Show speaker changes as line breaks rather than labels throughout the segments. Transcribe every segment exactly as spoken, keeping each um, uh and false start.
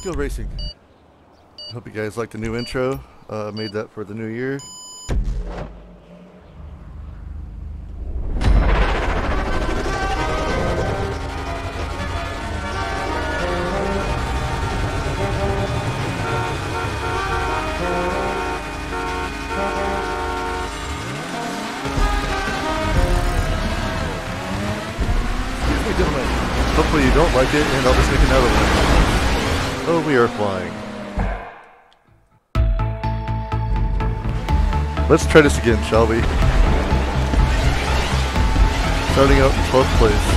go racing. Hope you guys liked the new intro. Uh, made that for the new year. Hopefully you don't like it, and I'll just make another one. Oh, we are flying. Let's try this again, shall we? Starting out in twelfth place.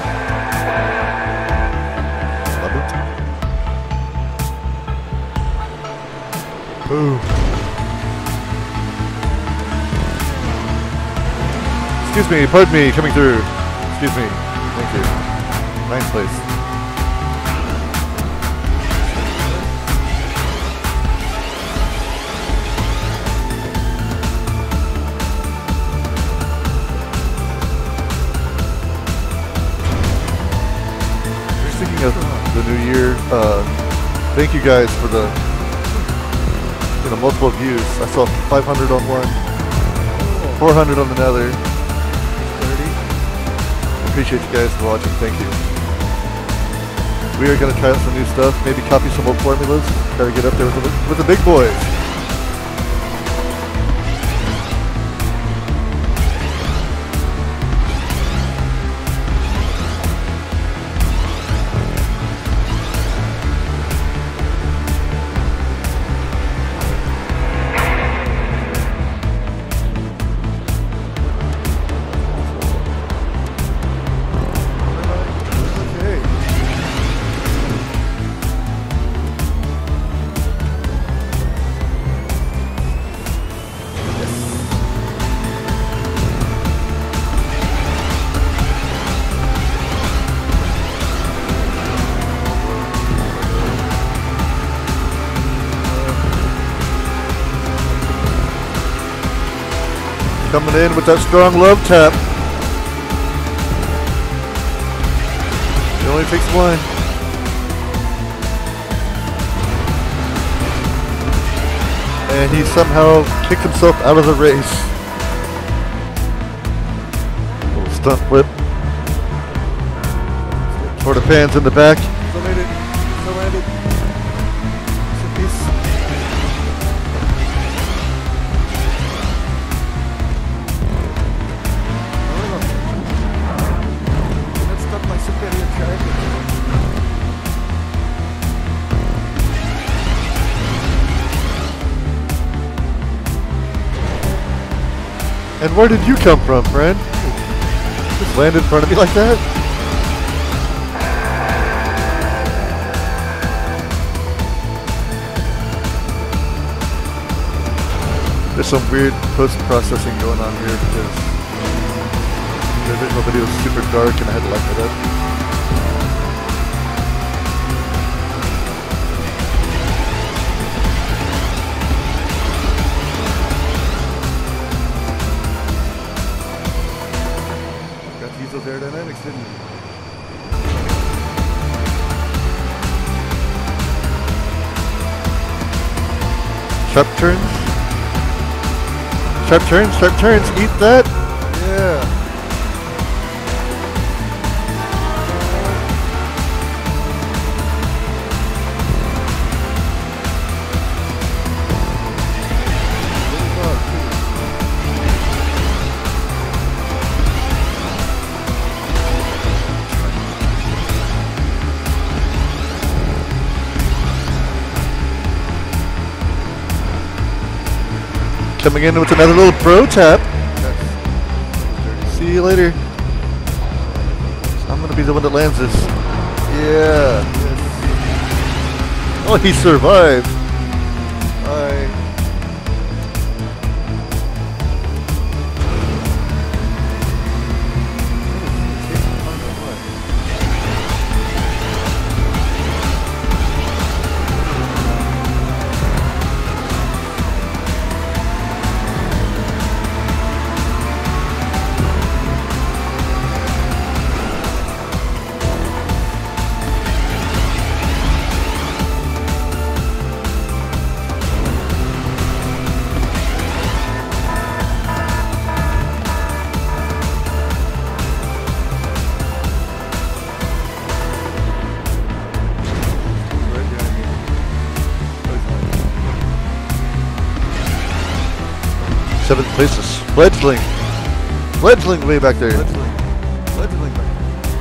Love it. Ooh. Excuse me, pardon me, coming through. Excuse me. Thank you. Ninth place. Just thinking of the new year, uh, thank you guys for the you know multiple views. I saw five hundred on one, four hundred on another. thirty. Appreciate you guys for watching. Thank you. We are going to try out some new stuff, maybe copy some old formulas, try to get up there with the, with the big boys. Coming in with that strong love tap. It only takes one. And he somehow kicked himself out of the race. Little stunt flip. For the fans in the back. Still made it. Still landed. Peace. And where did you come from, friend? Just land in front of me like that? There's some weird post-processing going on here because the original video was super dark and I had to lighten it up. Those aerodynamics, didn't you? Sharp turns. Sharp turns, sharp turns. Eat that. Yeah. Coming in with another little pro tap. See you later. I'm gonna be the one that lands this. Yeah. Oh, he survived. I. seventh place is Fledgling. Fledgling way back there.
Fledgling. Fledgling back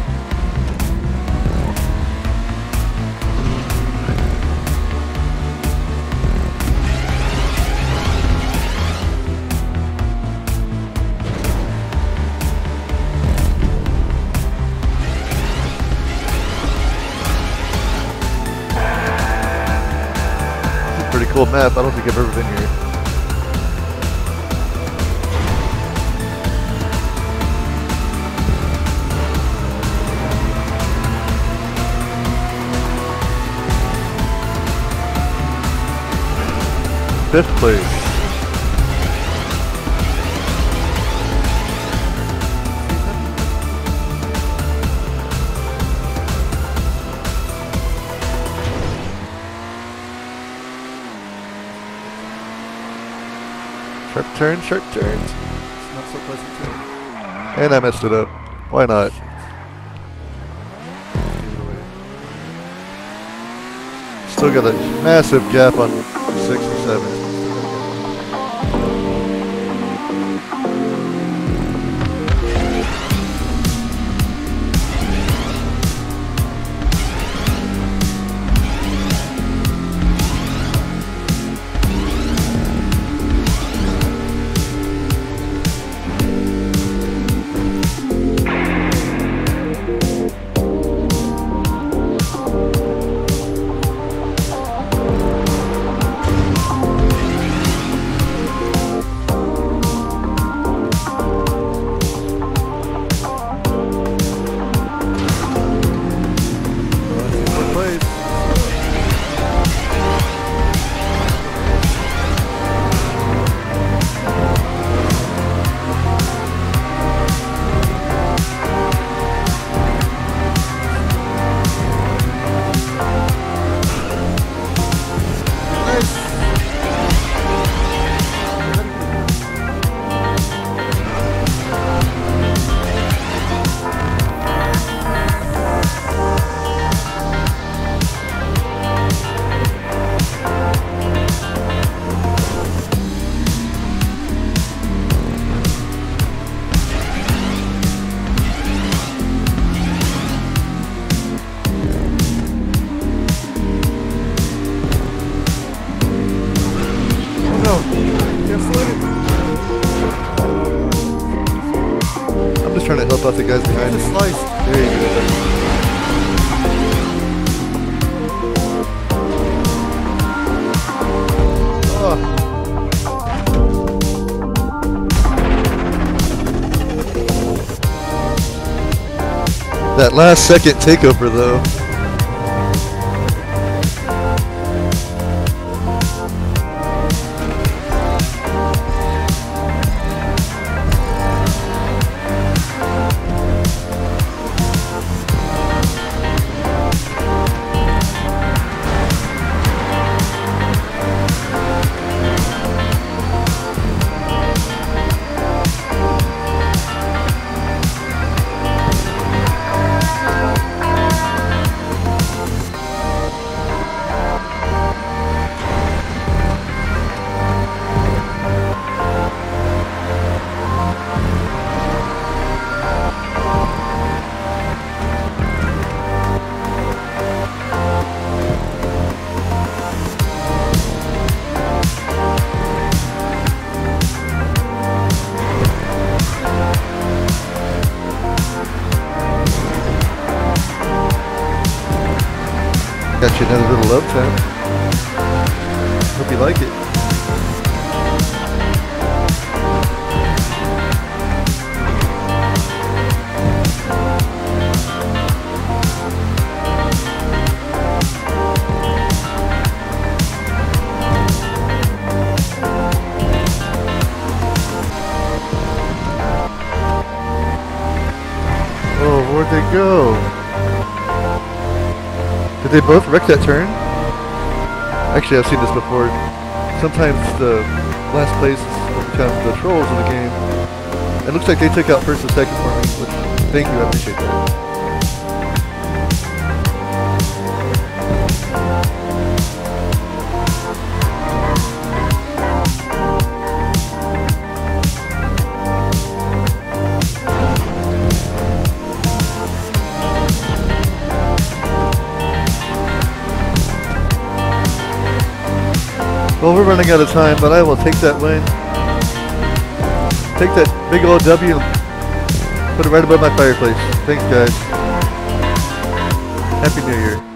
Pretty cool map. I don't think I've ever been here. Fifth place. Sharp turn, sharp turns.
It's not so pleasant too.
And I messed it up. Why not? Still got a massive gap on six or seven. I'm just trying to help out the guys behind me.
Slice.
There you go. Oh. That last second takeover though. Got you another little love tap. Hope you like it. Oh, where'd they go? Did they both wreck that turn? Actually, I've seen this before. Sometimes the last place will become the trolls in the game. It looks like they took out first and second for me, which, thank you, I appreciate that. Well, we're running out of time, but I will take that win. Take that big old W and put it right above my fireplace. Thanks, guys. Happy New Year.